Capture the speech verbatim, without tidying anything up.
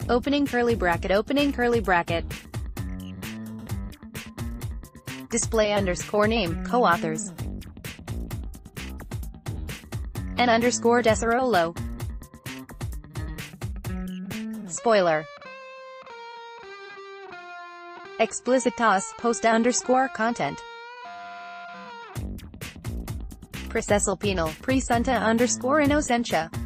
Opening curly bracket, opening curly bracket. Display underscore name, co-authors. N underscore Deserolo. Spoiler. Explicitas, post underscore content. Procesal penal, presunta underscore innocentia.